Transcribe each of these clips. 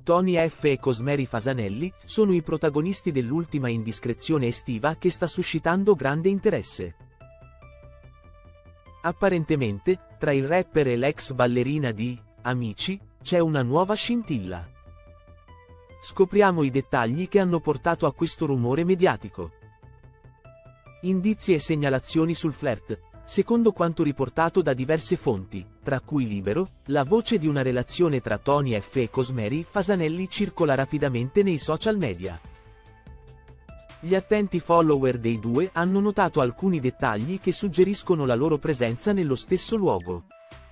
Tony F e Cosmeri Fasanelli sono i protagonisti dell'ultima indiscrezione estiva che sta suscitando grande interesse. Apparentemente, tra il rapper e l'ex ballerina di Amici, c'è una nuova scintilla. Scopriamo i dettagli che hanno portato a questo rumore mediatico. Indizi e segnalazioni sul flirt. Secondo quanto riportato da diverse fonti, tra cui Libero, la voce di una relazione tra Tony F e Cosmeri Fasanelli circola rapidamente nei social media. Gli attenti follower dei due hanno notato alcuni dettagli che suggeriscono la loro presenza nello stesso luogo.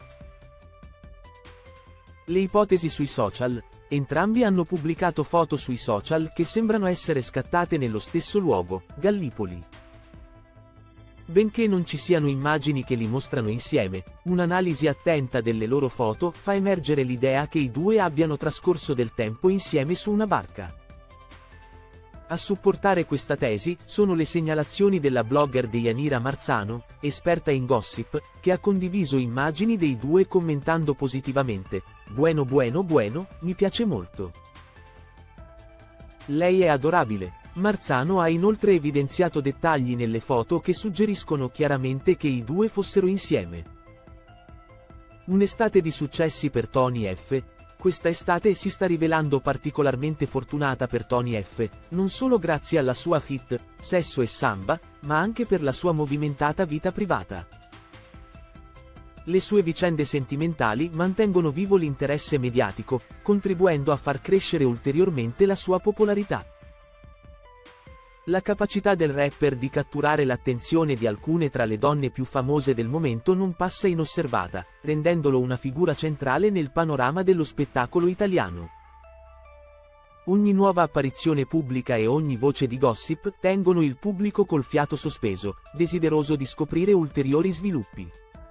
Le ipotesi sui social. Entrambi hanno pubblicato foto sui social che sembrano essere scattate nello stesso luogo, Gallipoli. Benché non ci siano immagini che li mostrano insieme, un'analisi attenta delle loro foto fa emergere l'idea che i due abbiano trascorso del tempo insieme su una barca. A supportare questa tesi sono le segnalazioni della blogger Deianira Marzano, esperta in gossip, che ha condiviso immagini dei due commentando positivamente: "Bueno bueno bueno, mi piace molto. Lei è adorabile". Marzano ha inoltre evidenziato dettagli nelle foto che suggeriscono chiaramente che i due fossero insieme. Un'estate di successi per Tony F. Questa estate si sta rivelando particolarmente fortunata per Tony F., non solo grazie alla sua hit Sesso e Samba, ma anche per la sua movimentata vita privata. Le sue vicende sentimentali mantengono vivo l'interesse mediatico, contribuendo a far crescere ulteriormente la sua popolarità. La capacità del rapper di catturare l'attenzione di alcune tra le donne più famose del momento non passa inosservata, rendendolo una figura centrale nel panorama dello spettacolo italiano. Ogni nuova apparizione pubblica e ogni voce di gossip tengono il pubblico col fiato sospeso, desideroso di scoprire ulteriori sviluppi.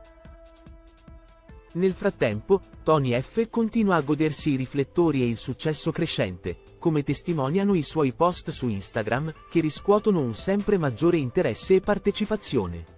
Nel frattempo, Tony F. continua a godersi i riflettori e il successo crescente, come testimoniano i suoi post su Instagram, che riscuotono un sempre maggiore interesse e partecipazione.